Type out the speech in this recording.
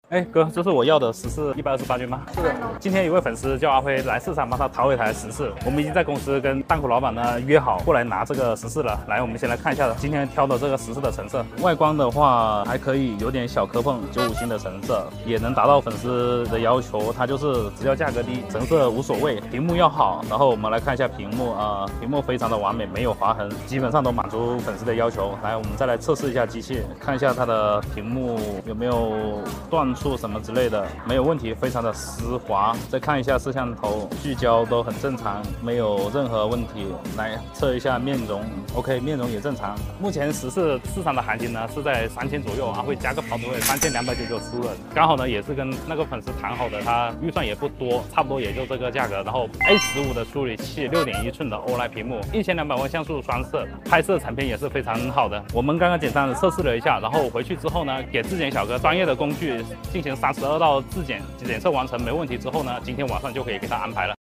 哎哥，这是我要的14-128G吗？ 是的。 今天有位粉丝叫阿辉来市场帮他淘一台14，我们已经在公司跟档口老板呢约好过来拿这个14了。来，我们先来看一下今天挑的这个14的成色。外观的话还可以，有点小磕碰，95星的成色也能达到粉丝的要求。它就是只要价格低，成色无所谓，屏幕要好。然后我们来看一下屏幕啊，屏幕非常的完美，没有划痕，基本上都满足粉丝的要求。来，我们再来测试一下机器，看一下它的屏幕有没有断触什么之类的，没有问题，非常的丝滑。再看一下摄像头，聚焦都很正常，没有任何问题。来测一下面容 ，OK， 面容也正常。目前14市场的行情呢是在3000左右啊，会加个跑腿费3299出了，刚好呢也是跟那个粉丝谈好的，他预算也不多，差不多也就这个价格。然后 A15的处理器，6.1寸的 OLED 屏幕，1200万像素双摄，拍摄成片也是非常好的。我们刚刚简单的测试了一下，然后回去之后呢，给质检小哥专业的工具进行32道质检，检测完成没问题之后呢，今天晚上就可以给他安排了。